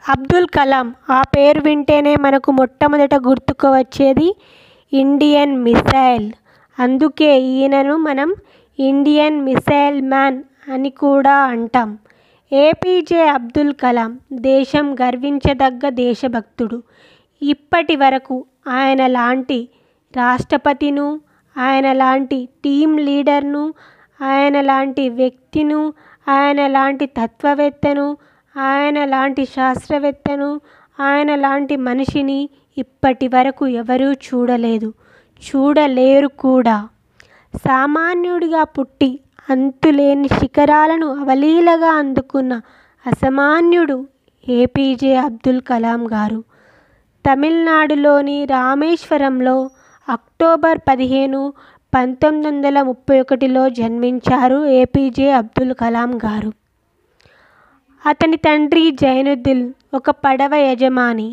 అబ్దుల్ కలాం ఆ పేరు వింటేనే మనకు మొట్టమొదట గుర్తుకు వచ్చేది ఇండియన్ మిసైల్. అందుకే ఈయనను మనం ఇండియన్ మిసైల్ మ్యాన్ అని కూడా అంటాం. ఏపీజే అబ్దుల్ కలాం దేశం గర్వించదగ్గ దేశభక్తుడు. ఇప్పటి వరకు ఆయన లాంటి రాష్ట్రపతిను, ఆయన లాంటి టీం లీడర్ను, ఆయన లాంటి వ్యక్తిను, ఆయన లాంటి తత్వవేత్తను, ఆయన లాంటి శాస్త్రవేత్తను, ఆయన లాంటి మనిషిని ఇప్పటి వరకు ఎవరూ చూడలేదు, చూడలేరు కూడా. సామాన్యుడిగా పుట్టి అంతులేని శిఖరాలను అవలీలగా అందుకున్న అసామాన్యుడు ఏపీజే అబ్దుల్ కలాం గారు. తమిళనాడులోని రామేశ్వరంలో అక్టోబర్ 15, 1931లో జన్మించారు ఏపీజే అబ్దుల్ కలాం గారు. అతని తండ్రి జైనుద్దీన్ ఒక పడవ యజమాని.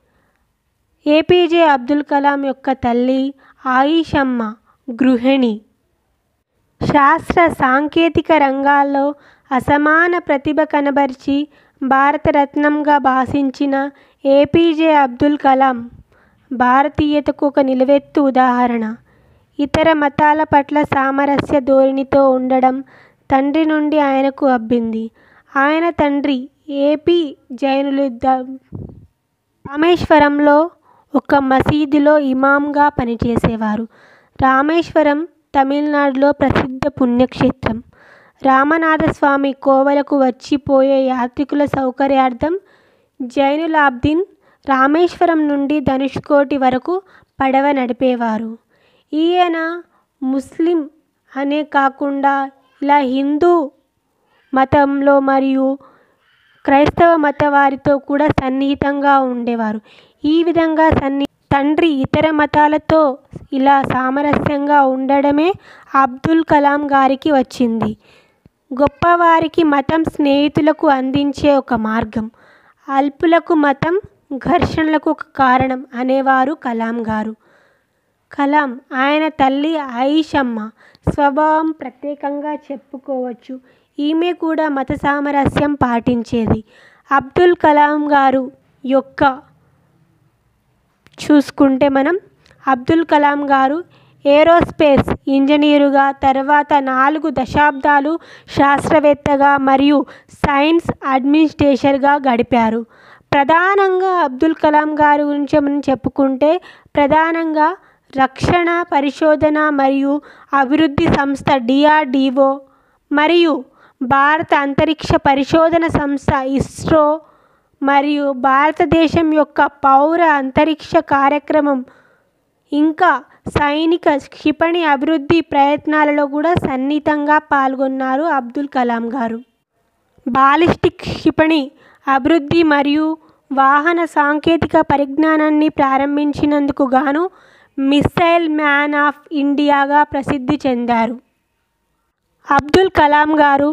ఏపీజే అబ్దుల్ కలాం యొక్క తల్లి ఆయిషమ్మ గృహిణి. శాస్త్ర సాంకేతిక రంగాల్లో అసమాన ప్రతిభ కనబరిచి భారతరత్నంగా భాసించిన ఏపీజే అబ్దుల్ కలాం భారతీయతకు ఒక నిలువెత్తు ఉదాహరణ. ఇతర మతాల పట్ల సామరస్య ధోరణితో ఉండడం తండ్రి నుండి ఆయనకు అబ్బింది. ఆయన తండ్రి ఏపీ జైనుద్దీన్ రామేశ్వరంలో ఒక మసీదులో ఇమాంగా పనిచేసేవారు. రామేశ్వరం తమిళనాడులో ప్రసిద్ధ పుణ్యక్షేత్రం. రామనాథస్వామి కోవలకు వచ్చిపోయే యాత్రికుల సౌకర్యార్థం జైనులాబ్దీన్ రామేశ్వరం నుండి ధనుష్కోటి వరకు పడవ నడిపేవారు. ఈయన ముస్లిం అనే కాకుండా ఇలా హిందూ మతంలో మరియు క్రైస్తవ మత వారితో కూడా సన్నిహితంగా ఉండేవారు. ఈ విధంగా తండ్రి ఇతర మతాలతో ఇలా సామరస్యంగా ఉండడమే అబ్దుల్ కలాం గారికి వచ్చింది. గొప్పవారికి మతం స్నేహితులకు అందించే ఒక మార్గం, అల్పులకు మతం ఘర్షణలకు ఒక కారణం అనేవారు కలాం గారు. కలాం ఆయన తల్లి ఆయిషమ్మ స్వభావం ప్రత్యేకంగా చెప్పుకోవచ్చు. ఈమె కూడా మత సామరస్యం పాటించేది. అబ్దుల్ కలాం గారు యొక్క చూసుకుంటే మనం అబ్దుల్ కలాం గారు ఏరోస్పేస్ ఇంజనీరుగా, తర్వాత 4 దశాబ్దాలు శాస్త్రవేత్తగా మరియు సైన్స్ అడ్మినిస్ట్రేటర్గా గడిపారు. ప్రధానంగా అబ్దుల్ కలాం గారి గురించి మనం చెప్పుకుంటే ప్రధానంగా రక్షణ పరిశోధన మరియు అభివృద్ధి సంస్థ DRDO మరియు భారత అంతరిక్ష పరిశోధన సంస్థ ఇస్రో మరియు భారతదేశం యొక్క పౌర అంతరిక్ష కార్యక్రమం ఇంకా సైనిక క్షిపణి అభివృద్ధి ప్రయత్నాలలో కూడా సన్నిహితంగా పాల్గొన్నారు అబ్దుల్ కలాం గారు. బాలిస్టిక్ క్షిపణి అభివృద్ధి మరియు వాహన సాంకేతిక పరిజ్ఞానాన్ని ప్రారంభించినందుకు గాను మిసైల్ మ్యాన్ ఆఫ్ ఇండియాగా ప్రసిద్ధి చెందారు. అబ్దుల్ కలాం గారు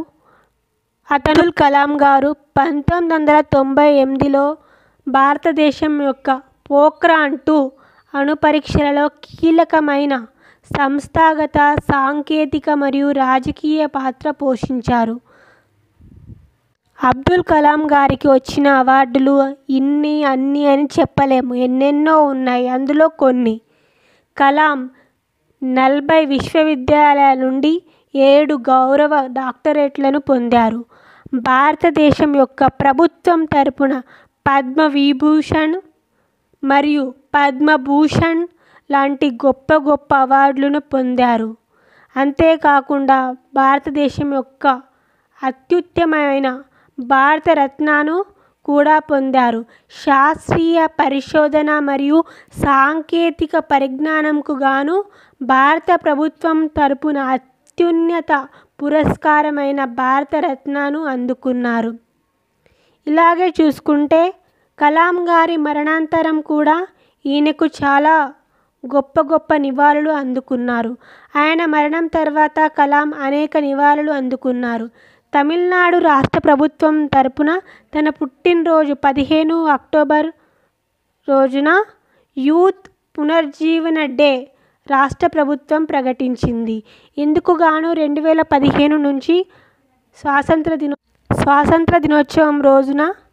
1998లో భారతదేశం యొక్క పోఖ్రాన్ 2 అణు పరీక్షలలో కీలకమైన సంస్థాగత, సాంకేతిక మరియు రాజకీయ పాత్ర పోషించారు. అబ్దుల్ కలాం గారికి వచ్చిన అవార్డులు అన్నీ అని చెప్పలేము, ఎన్నెన్నో ఉన్నాయి. అందులో కొన్ని: కలాం 40 విశ్వవిద్యాలయాల నుండి 7 గౌరవ డాక్టరేట్లను పొందారు. భారతదేశం యొక్క ప్రభుత్వం తరపున పద్మవిభూషణ్ మరియు పద్మభూషణ్ లాంటి గొప్ప గొప్ప అవార్డులను పొందారు. అంతేకాకుండా భారతదేశం యొక్క అత్యుత్తమమైన భారతరత్నను కూడా పొందారు. శాస్త్రీయ పరిశోధన మరియు సాంకేతిక పరిజ్ఞానంకు గాను భారత ప్రభుత్వం తరపున అత్యున్నత పురస్కారమైన భారతరత్నను అందుకున్నారు. ఇలాగే చూసుకుంటే కలాం గారి మరణానంతరం కూడా ఈయనకు చాలా గొప్ప గొప్ప నివాళులు అందుకున్నారు. ఆయన మరణం తర్వాత కలాం అనేక నివాళులు అందుకున్నారు. తమిళనాడు రాష్ట్ర ప్రభుత్వం తరపున తన పుట్టినరోజు 15 అక్టోబర్ రోజున యూత్ పునర్జీవన డే రాష్ట్ర ప్రభుత్వం ప్రకటించింది. ఇందుకు గాను 2015 నుంచి స్వాతంత్ర దినోత్సవం రోజున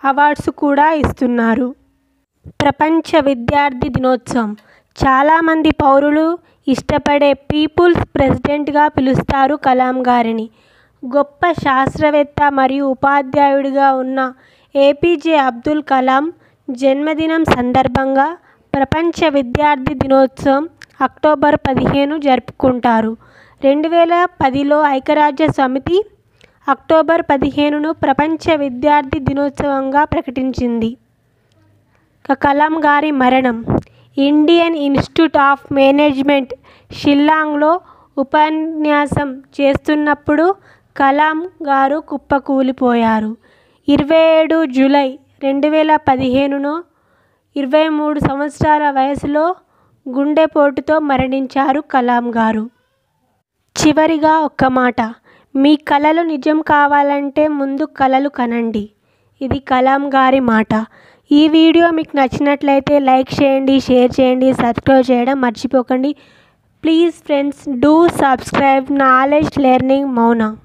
అవార్డ్స్ కూడా ఇస్తున్నారు. ప్రపంచ విద్యార్థి దినోత్సవం చాలామంది పౌరులు ఇష్టపడే పీపుల్స్ ప్రెసిడెంట్గా పిలుస్తారు కలాం గారిని. గొప్ప శాస్త్రవేత్త మరియు ఉపాధ్యాయుడిగా ఉన్న ఏపీజే అబ్దుల్ కలాం జన్మదినం సందర్భంగా ప్రపంచ విద్యార్థి దినోత్సవం అక్టోబర్ 15 జరుపుకుంటారు. 2010లో ఐక్యరాజ్య సమితి అక్టోబర్ 15ను ప్రపంచ విద్యార్థి దినోత్సవంగా ప్రకటించింది. కలాం గారి మరణం. ఇండియన్ ఇన్స్టిట్యూట్ ఆఫ్ మేనేజ్మెంట్ షిల్లాంగ్లో ఉపన్యాసం చేస్తున్నప్పుడు కలాం గారు కుప్పకూలిపోయారు. 27 జూలై 2015 23 సంవత్సరాల వయసులో గుండెపోటుతో మరణించారు కలాం గారు. చివరిగా ఒక్క మాట, మీ కలలు నిజం కావాలంటే ముందు కలలు కనండి. ఇది కలాం గారి మాట. ఈ వీడియో మీకు నచ్చినట్లయితే లైక్ చేయండి, షేర్ చేయండి, సబ్స్క్రైబ్ చేయడం మర్చిపోకండి. Please friends, do subscribe knowledge learning మౌనా.